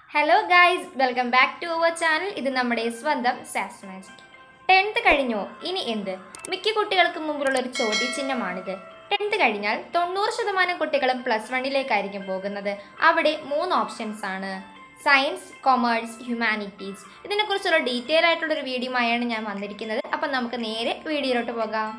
Hello guys, welcome back to our channel. ഇത് നമ്മുടെ സ്വന്തം SAS Magic. 10th കഴിഞ്ഞോ ഇനി എന്ത്? മിക്ക കുട്ടികൾക്കും മുമ്പിലുള്ള ഒരു ചോദ്യചിഹ്നമാണിത്. 10th കഴിഞ്ഞാൽ 90% കുട്ടികളും +1ലേക്കായിരിക്കും പോകുന്നത്. അവിടെ 3 ഓപ്ഷൻസ് ആണ്. Science, commerce, humanities. ഇതിനെക്കുറിച്ചുള്ള ഡീറ്റെയിൽ ആയിട്ടുള്ള ഒരു വീഡിയോയുമായാണ് ഞാൻ വന്നിരിക്കുന്നത്. അപ്പോൾ നമുക്ക് നേരെ വീഡിയോയിലോട്ട് പോകാം.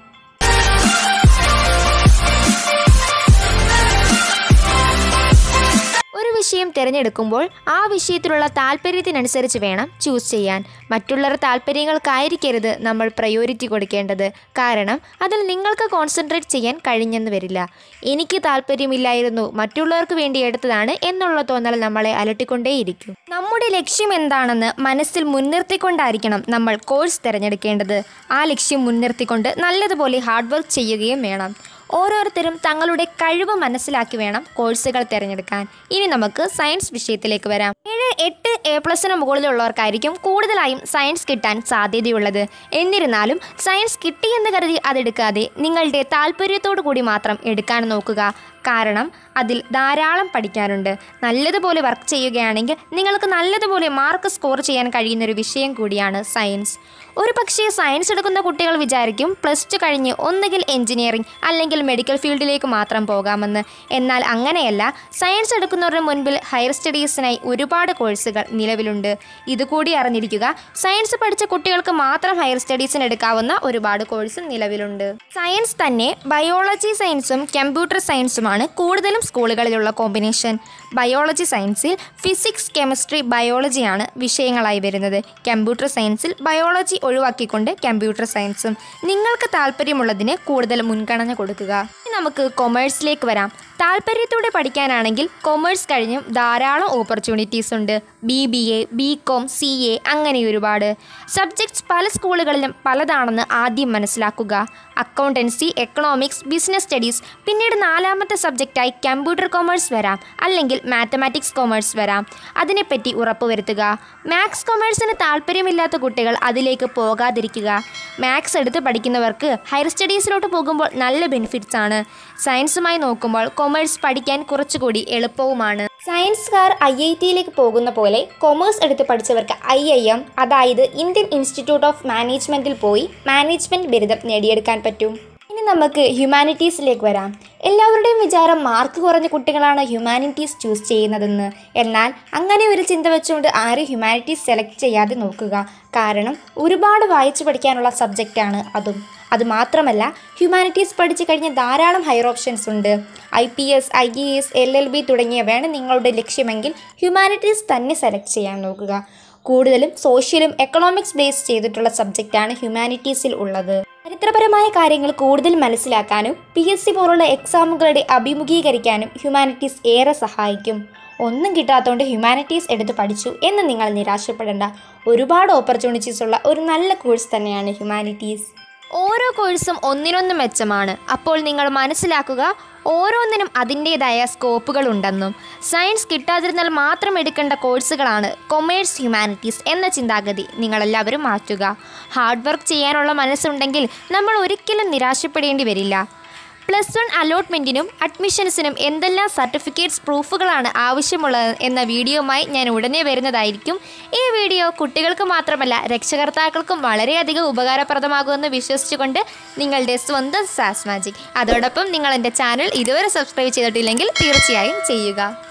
ഒരു വിഷയം തിരഞ്ഞെടുക്കുമ്പോൾ ആ വിഷയത്തിലുള്ള താല്പര്യത്തിനനുസരിച്ച് വേണം ചൂസ് ചെയ്യാൻ. മറ്റുള്ളവരുടെ താല്പര്യങ്ങൾക്കായിരിക്കരുത് നമ്മൾ പ്രയോറിറ്റി കൊടുക്കേണ്ടത്. കാരണം അതിൽ നിങ്ങൾക്ക് കോൺസെൻട്രേറ്റ് ചെയ്യാൻ കഴിഞ്ഞെന്ന് വരില്ല. എനിക്ക് താല്പര്യമില്ലായിരുന്നു, മറ്റുള്ളവർക്ക് വേണ്ടി എടുത്തതാണ് എന്നുള്ള തോന്നൽ നമ്മളെ അലട്ടിക്കൊണ്ടേയിരിക്കും. നമ്മുടെ ലക്ഷ്യം എന്താണെന്ന് മനസ്സിൽ മുൻനിർത്തിക്കൊണ്ടായിരിക്കണം നമ്മൾ കോഴ്സ് തിരഞ്ഞെടുക്കേണ്ടത്. ആ ലക്ഷ്യം മുൻനിർത്തിക്കൊണ്ട് നല്ലതുപോലെ ഹാർഡ് വർക്ക് ചെയ്യുകയും വേണം. ഓരോരുത്തരും തങ്ങളുടെ കഴിവ് മനസ്സിലാക്കി വേണം കോഴ്സുകൾ തിരഞ്ഞെടുക്കാൻ. ഇനി നമുക്ക് സയൻസ് വിഷയത്തിലേക്ക് വരാം. 7-8 A+ മുകളിലുള്ളവർക്കായിരിക്കും കൂടുതലായും സയൻസ് കിട്ടാൻ സാധ്യതയുള്ളത്. എന്നിരുന്നാലും സയൻസ് കിട്ടിയെന്ന് കരുതി അതെടുക്കാതെ നിങ്ങളുടെ താല്പര്യത്തോടു കൂടി മാത്രം എടുക്കാൻ നോക്കുക. കാരണം അതിൽ ധാരാളം പഠിക്കാനുണ്ട്. നല്ലതുപോലെ വർക്ക് ചെയ്യുകയാണെങ്കിൽ നിങ്ങൾക്ക് നല്ലതുപോലെ മാർക്ക് സ്കോർ ചെയ്യാൻ കഴിയുന്നൊരു വിഷയം കൂടിയാണ് സയൻസ്. ഒരു പക്ഷേ സയൻസ് എടുക്കുന്ന കുട്ടികൾ വിചാരിക്കും +2 കഴിഞ്ഞ് ഒന്നുകിൽ എഞ്ചിനീയറിംഗ് അല്ലെങ്കിൽ മെഡിക്കൽ ഫീൽഡിലേക്ക് മാത്രം പോകാമെന്ന്. എന്നാൽ അങ്ങനെയല്ല. സയൻസ് എടുക്കുന്നവരുടെ മുൻപിൽ ഹയർ സ്റ്റഡീസിനായി ഒരുപാട് കോഴ്സുകൾ നിലവിലുണ്ട്. ഇതുകൂടി അറിഞ്ഞിരിക്കുക. സയൻസ് പഠിച്ച കുട്ടികൾക്ക് മാത്രം ഹയർ സ്റ്റഡീസിന് എടുക്കാവുന്ന ഒരുപാട് കോഴ്സും നിലവിലുണ്ട്. സയൻസ് തന്നെ ബയോളജി സയൻസും കമ്പ്യൂട്ടർ സയൻസുമാണ് കൂടുതലും സ്കൂളുകളിലുള്ള കോമ്പിനേഷൻ. ബയോളജി സയൻസിൽ ഫിസിക്സ്, കെമിസ്ട്രി, ബയോളജിയാണ് വിഷയങ്ങളായി വരുന്നത്. കമ്പ്യൂട്ടർ സയൻസിൽ ബയോളജി ഒഴിവാക്കിക്കൊണ്ട് കമ്പ്യൂട്ടർ സയൻസും. നിങ്ങൾക്ക് താല്പര്യമുള്ളതിന് കൂടുതൽ മുൻഗണന കൊടുക്കുക. ഇനി നമുക്ക് കൊമേഴ്സിലേക്ക് വരാം. താല്പര്യത്തോടെ പഠിക്കാനാണെങ്കിൽ കൊമേഴ്സ് കഴിഞ്ഞും ധാരാളം ഓപ്പർച്യൂണിറ്റീസ് ഉണ്ട്. BBA, BCom, CA അങ്ങനെ ഒരുപാട്. സബ്ജക്ട്സ് പല സ്കൂളുകളിലും പലതാണെന്ന് ആദ്യം മനസ്സിലാക്കുക. അക്കൗണ്ടൻസി, എക്കണോമിക്സ്, ബിസിനസ് സ്റ്റഡീസ്, പിന്നീട് 4ാമത്തെ സബ്ജക്റ്റായി കമ്പ്യൂട്ടർ കൊമേഴ്സ് വരാം, അല്ലെങ്കിൽ മാത്തമാറ്റിക്സ് കൊമേഴ്സ് വരാം. അതിനെപ്പറ്റി ഉറപ്പുവരുത്തുക. മാത്സ് കൊമേഴ്സിന് താല്പര്യമില്ലാത്ത കുട്ടികൾ അതിലേക്ക് പോകാതിരിക്കുക. മാത്സ് എടുത്ത് പഠിക്കുന്നവർക്ക് ഹയർ സ്റ്റഡീസിലോട്ട് പോകുമ്പോൾ നല്ല ബെനിഫിറ്റ്സ് ആണ്. സയൻസുമായി നോക്കുമ്പോൾ കൊമേഴ്സ് പഠിക്കാൻ കുറച്ചുകൂടി എളുപ്പവുമാണ്. സയൻസുകാർ IITയിലേക്ക് പോകുന്ന പോലെ കൊമേഴ്സ് എടുത്ത് പഠിച്ചവർക്ക് IIM, അതായത് ഇന്ത്യൻ ഇൻസ്റ്റിറ്റ്യൂട്ട് ഓഫ് മാനേജ്മെൻറ്റിൽ പോയി മാനേജ്മെൻറ്റ് ബിരുദം നേടിയെടുക്കാൻ പറ്റും. ഇനി നമുക്ക് ഹ്യൂമാനിറ്റീസിലേക്ക് വരാം. എല്ലാവരുടെയും വിചാരം മാർക്ക് കുറഞ്ഞ കുട്ടികളാണ് ഹ്യൂമാനിറ്റീസ് ചൂസ് ചെയ്യുന്നതെന്ന്. എന്നാൽ അങ്ങനെ ഒരു ചിന്ത വെച്ചുകൊണ്ട് ആരും ഹ്യൂമാനിറ്റീസ് സെലക്ട് ചെയ്യാതെ നോക്കുക. കാരണം ഒരുപാട് വായിച്ചു പഠിക്കാനുള്ള സബ്ജക്റ്റാണ് അതും. അതുമാത്രമല്ല, ഹ്യൂമാനിറ്റീസ് പഠിച്ചു കഴിഞ്ഞ് ധാരാളം ഹയർ ഓപ്ഷൻസ് ഉണ്ട്. IPS, IAS, LLB തുടങ്ങിയവയാണ് നിങ്ങളുടെ ലക്ഷ്യമെങ്കിൽ ഹ്യൂമാനിറ്റീസ് തന്നെ സെലക്ട് ചെയ്യാൻ നോക്കുക. കൂടുതലും സോഷ്യലും എക്കണോമിക്സ് ബേസ് ചെയ്തിട്ടുള്ള സബ്ജക്റ്റാണ് ഹ്യൂമാനിറ്റീസിൽ ഉള്ളത്. ചരിത്രപരമായ കാര്യങ്ങൾ കൂടുതൽ മനസ്സിലാക്കാനും PSC പോലുള്ള എക്സാമുകളുടെ അഭിമുഖീകരിക്കാനും ഹ്യൂമാനിറ്റീസ് ഏറെ സഹായിക്കും. ഒന്നും കിട്ടാത്തതുകൊണ്ട് ഹ്യൂമാനിറ്റീസ് എടുത്ത് പഠിച്ചു എന്ന് നിങ്ങൾ നിരാശപ്പെടേണ്ട. ഒരുപാട് ഓപ്പർച്യൂണിറ്റീസ് ഉള്ള ഒരു നല്ല കോഴ്സ് തന്നെയാണ് ഹ്യൂമാനിറ്റീസ്. ഓരോ കോഴ്സും ഒന്നിനൊന്ന് മെച്ചമാണ്. അപ്പോൾ നിങ്ങൾ മനസ്സിലാക്കുക, ഓരോന്നിനും അതിൻ്റേതായ സ്കോപ്പുകളുണ്ടെന്നും. സയൻസ് കിട്ടാതിരുന്നാൽ മാത്രം എടുക്കേണ്ട കോഴ്സുകളാണ് കൊമേഴ്സ്, ഹ്യൂമാനിറ്റീസ് എന്ന ചിന്താഗതി നിങ്ങളെല്ലാവരും മാറ്റുക. ഹാർഡ് വർക്ക് ചെയ്യാനുള്ള മനസ്സുണ്ടെങ്കിൽ നമ്മൾ ഒരിക്കലും നിരാശപ്പെടേണ്ടി വരില്ല. +1 അലോട്ട്മെൻറ്റിനും അഡ്മിഷൻസിനും എന്തെല്ലാം സർട്ടിഫിക്കറ്റ്സ്, പ്രൂഫുകളാണ് ആവശ്യമുള്ളത് എന്ന വീഡിയോയുമായി ഞാൻ ഉടനെ വരുന്നതായിരിക്കും. ഈ വീഡിയോ കുട്ടികൾക്ക് മാത്രമല്ല രക്ഷകർത്താക്കൾക്കും വളരെയധികം ഉപകാരപ്രദമാകുമെന്ന് വിശ്വസിച്ചുകൊണ്ട് നിങ്ങളുടെ സ്വന്തം SAS Magic. അതോടൊപ്പം നിങ്ങൾ എൻ്റെ ചാനൽ ഇതുവരെ സബ്സ്ക്രൈബ് ചെയ്തിട്ടില്ലെങ്കിൽ തീർച്ചയായും ചെയ്യുക.